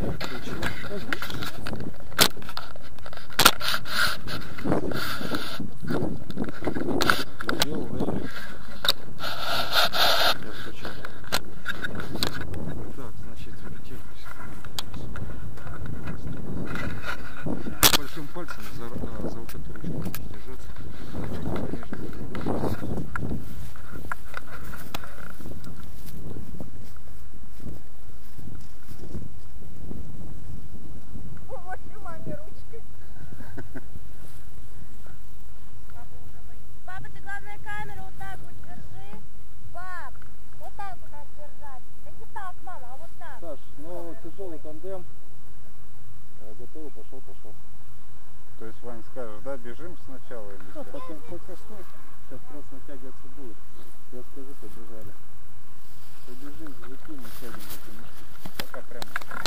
Большим пальцем за вот эту ручку держаться. Помаши маме ручкой. Папа, ты главное камеру вот так вот держи. Пап, вот так вот надо держать. Да не так, мама, а вот так. Саш, ну тяжелый тандем. Готовый, пошел. То есть, Вань, скажешь, да, бежим сначала или что? Пока стой. Сейчас просто натягиваться будет. Я скажу, побежали. Побежим, закинем, сядем на эту мышку. Пока прямо.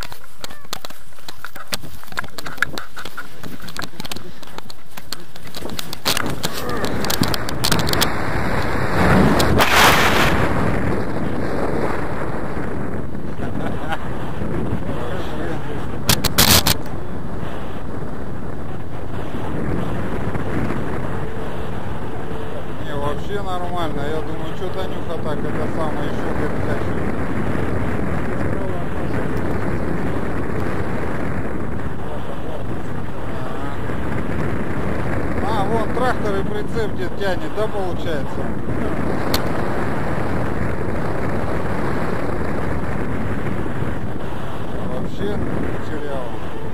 Вообще нормально. Я думаю, что Танюха так это самое еще перетащит. А, вон трактор и прицеп где тянет, да, получается? Вообще потерял.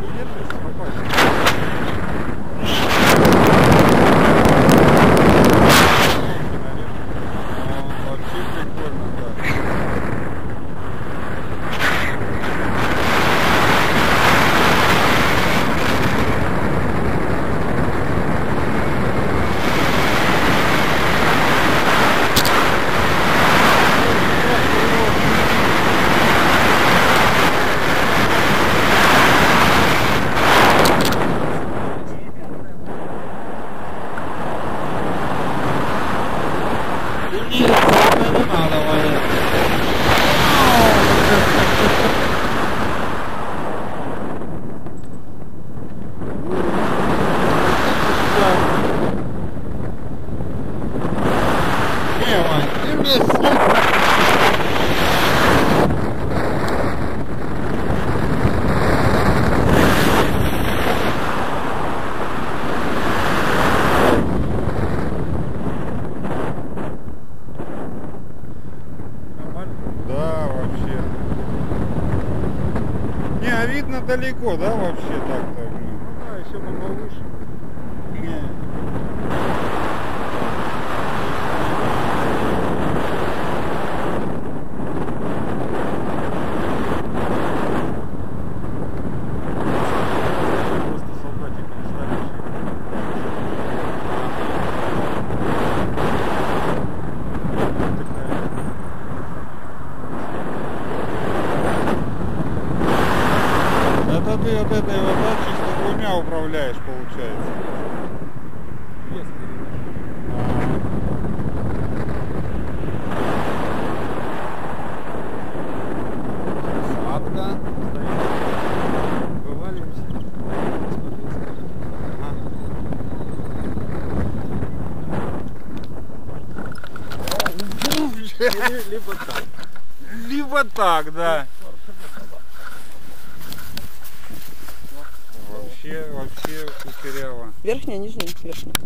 Не, видно далеко, да, вообще так-то? Да, еще бы повыше. Не. Просто солдатиком ставишь. Это ты от этой вот, да, чисто двумя управляешь, получается. Вес Посадка. вываливаемся. Либо так. Либо так, да. Вообще кучеряво. Верхняя, нижняя, верхняя.